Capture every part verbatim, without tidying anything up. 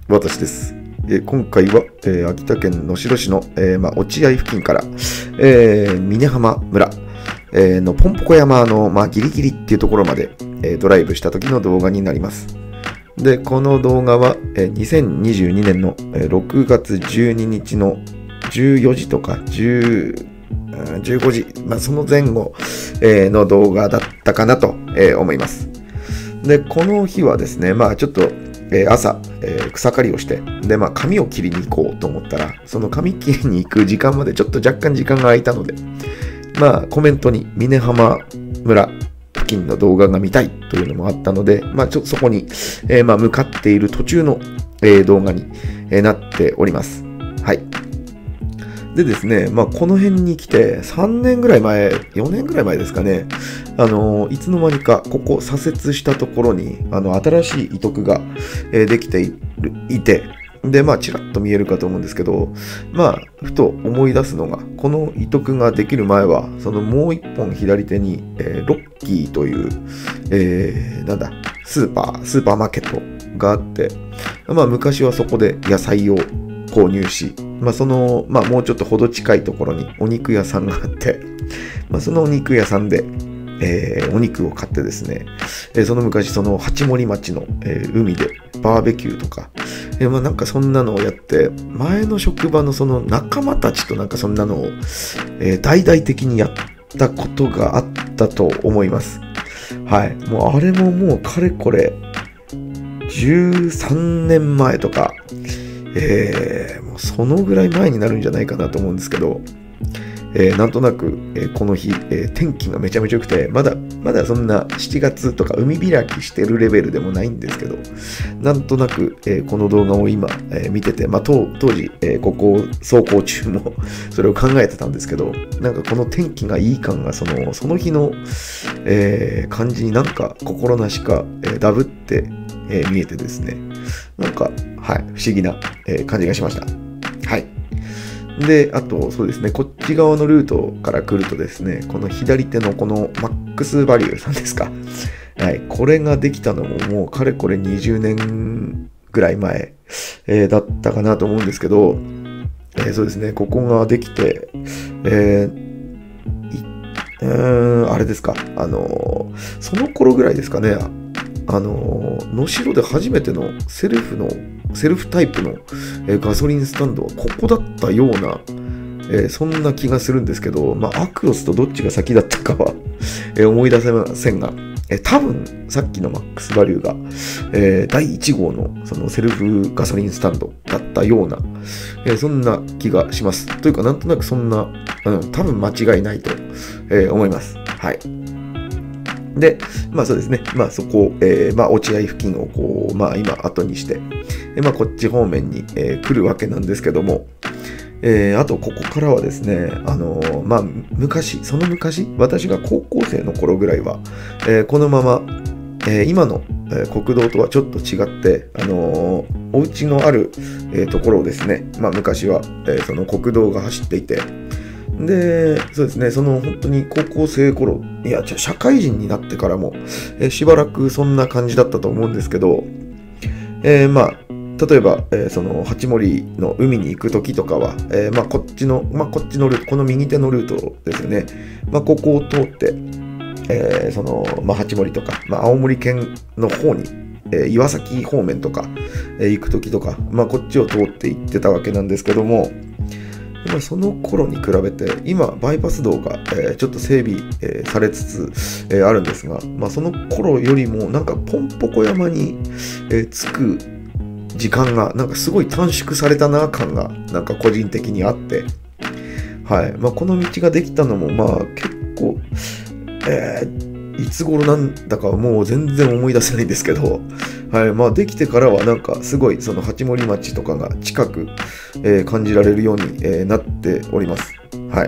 私です。えー、今回は、えー、秋田県能代市の、えーまあ、落合付近から、えー、峰浜村、えー、のポンポコ山の、まあ、ギリギリっていうところまで、えー、ドライブした時の動画になります。で、この動画は、えー、にせんにじゅうにねんの、えー、ろくがつじゅうににちのじゅうよじとかじゅう、じゅうごじ、まあ、その前後、えー、の動画だったかなと、えー、思います。で、この日はですね、まあちょっと、えー、朝、えー、草刈りをして、で、まあ髪を切りに行こうと思ったら、その髪切りに行く時間までちょっと若干時間が空いたので、まあコメントに峰浜村付近の動画が見たいというのもあったので、まあちょっとそこに、えー、まあ向かっている途中の、えー、動画に、えー、なっております。はい。でですね、まあ、この辺に来てさんねんぐらい前、よねんぐらい前ですかね、あのいつの間にかここ左折したところにあの新しい遺徳が、えー、できているいて、で、まあ、ちらっと見えるかと思うんですけど、まあ、ふと思い出すのが、この遺徳ができる前は、そのもう一本左手に、えー、ロッキーという、えー、なんだ、スーパー、スーパーマーケットがあって、まあ、昔はそこで野菜を購入し、まあその、まあもうちょっとほど近いところにお肉屋さんがあって、まあそのお肉屋さんで、えー、お肉を買ってですね、えー、その昔その八森町の、えー、海でバーベキューとか、えー、まあなんかそんなのをやって、前の職場のその仲間たちとなんかそんなのを、えー、大々的にやったことがあったと思います。はい。もうあれももうかれこれじゅうさんねんまえとか、えー、もうそのぐらい前になるんじゃないかなと思うんですけど、えー、なんとなく、えー、この日、えー、天気がめちゃめちゃ良くて、まだまだそんなしちがつとか海開きしてるレベルでもないんですけど、なんとなく、えー、この動画を今、えー、見てて、まあ、当当時、えー、ここを走行中もそれを考えてたんですけど、なんかこの天気がいい感がそのその日の、えー、感じになんか心なしか、えー、ダブって、えー、見えてですね、なんか、はい、不思議な、えー、感じがしました。はい。で、あと、そうですね、こっち側のルートから来るとですね、この左手のこのマックスバリューさんですか。はい、これができたのももうかれこれにじゅうねんぐらい前、えー、だったかなと思うんですけど、えー、そうですね、ここができて、えー、うーん、あれですか、あのー、その頃ぐらいですかね、あのー、能代で初めてのセルフの、セルフタイプの、えー、ガソリンスタンドはここだったような、えー、そんな気がするんですけど、まあ、アクロスとどっちが先だったかはえー、思い出せませんが、えー、多分さっきのマックスバリューが、えー、だいいち号のそのセルフガソリンスタンドだったような、えー、そんな気がします。というか、なんとなくそんな、うん、多分間違いないと、えー、思います。はい。で、まあそうですね、まあそこ、えー、まあ落合付近をこう、まあ今後にして、えー、まあこっち方面に、えー、来るわけなんですけども、えー、あとここからはですね、あのー、まあ昔、その昔、私が高校生の頃ぐらいは、えー、このまま、えー、今の、えー、国道とはちょっと違って、あのー、お家のある、えー、ところをですね、まあ昔は、えー、その国道が走っていて、で、そうですね、その本当に高校生頃、いや、社会人になってからも、えー、しばらくそんな感じだったと思うんですけど、えー、まあ、例えば、えー、その八森の海に行く時とかは、えー、まあこっちの、まあこっちのルート、この右手のルートですよね。まあここを通って、えー、その、まあ八森とか、まあ青森県の方に、えー、岩崎方面とか、えー、行く時とか、まあこっちを通って行ってたわけなんですけども、まあ、その頃に比べて今バイパス道が、えー、ちょっと整備、えー、されつつ、えー、あるんですが、まあ、その頃よりもなんかポンポコ山に、えー、着く時間がなんかすごい短縮されたな感がなんか個人的にあって、はい、まあ、この道ができたのもまあ結構、えーいつ頃なんだかもう全然思い出せないんですけど、はい、まあできてからはなんかすごいその八森町とかが近く、えー、感じられるように、えー、なっております。はい。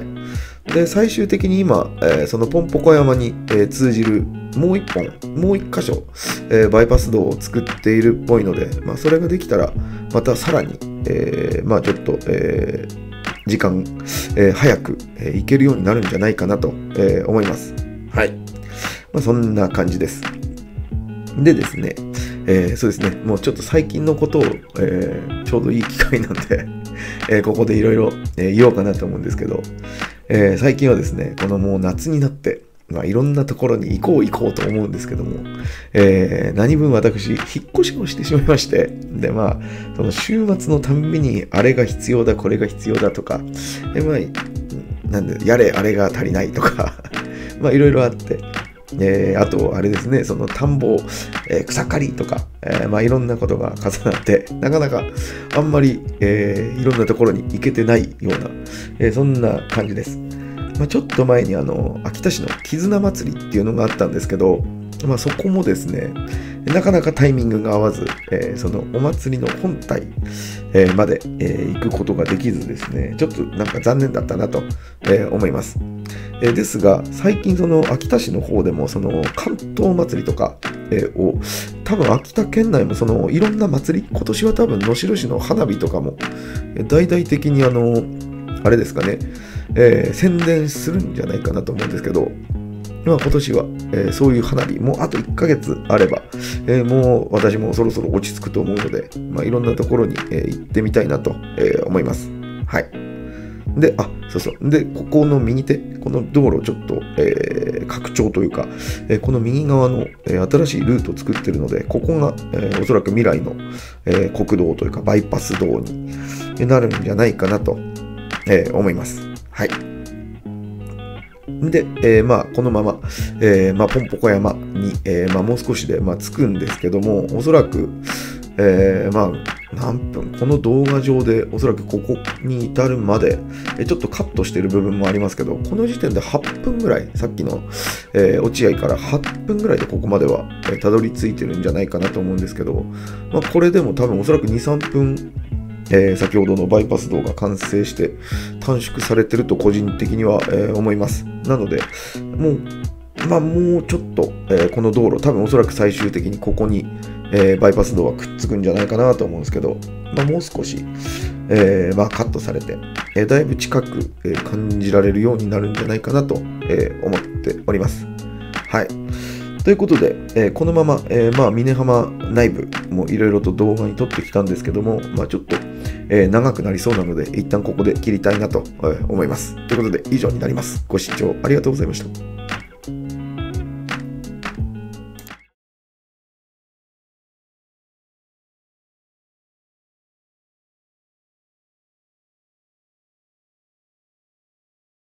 で、最終的に今、えー、そのポンポコ山に、えー、通じるもう一本、もう一箇所、えー、バイパス道を作っているっぽいので、まあそれができたらまたさらに、えー、まあちょっと、えー、時間、えー、早く、えー、行けるようになるんじゃないかなと、えー、思います。はい。まあ、そんな感じです。でですね、 えー、そうですね、もうちょっと最近のことを、えー、ちょうどいい機会なんで、えー、ここでいろいろ言おうかなと思うんですけど、えー、最近はですね、このもう夏になって、まあ、いろんなところに行こう行こうと思うんですけども、えー、何分私、引っ越しをしてしまいまして、で、まあ、その週末のたんびに、あれが必要だ、これが必要だとか、えー、まあ、なんで、やれ、あれが足りないとか、まあ、いろいろあって、えー、あと、あれですね、その田んぼ、えー、草刈りとか、えー、まあいろんなことが重なって、なかなかあんまり、えー、いろんなところに行けてないような、えー、そんな感じです。まあ、ちょっと前にあの、秋田市の絆祭りっていうのがあったんですけど、まあそこもですね、なかなかタイミングが合わず、えー、そのお祭りの本体、えー、まで、えー、行くことができずですね、ちょっとなんか残念だったなと、えー、思います。えー、ですが、最近その秋田市の方でもその関東祭りとか、えー、を、多分秋田県内もそのいろんな祭り、今年は多分能代市の花火とかも、えー、大々的にあの、あれですかね、えー、宣伝するんじゃないかなと思うんですけど、まあ、今年は、えー、そういう花火、もうあといっかげつあれば、えー、もう私もそろそろ落ち着くと思うので、まあ、いろんなところに、えー、行ってみたいなと、えー、思います。はい。で、あ、そうそう。で、ここの右手、この道路をちょっと、えー、拡張というか、えー、この右側の、えー、新しいルートを作ってるので、ここが、えー、おそらく未来の、えー、国道というか、バイパス道になるんじゃないかなと、えー、思います。はい。で、えー、まあ、このまま、えー、まあ、ポンポコ山に、えー、まあ、もう少しで、まあ、着くんですけども、おそらく、えー、まあ、何分、この動画上で、おそらくここに至るまで、えー、ちょっとカットしてる部分もありますけど、この時点ではっぷんぐらい、さっきの、えー、落合からはっぷんぐらいでここまでは、えー、たどり着いてるんじゃないかなと思うんですけど、まあ、これでも多分おそらくに、さんぷん、えー、先ほどのバイパス道が完成して短縮されてると個人的には、えー、思います。なので、もう、まあもうちょっと、えー、この道路、多分おそらく最終的にここに、えー、バイパス道はくっつくんじゃないかなと思うんですけど、まあもう少し、えー、まあカットされて、えー、だいぶ近く、えー、感じられるようになるんじゃないかなと、えー、思っております。はい。ということで、えー、このまま、えー、まあ、峰浜内部もいろいろと動画に撮ってきたんですけども、まあ、ちょっと、えー、長くなりそうなので、一旦ここで切りたいなと思います。ということで、以上になります。ご視聴ありがとうございました。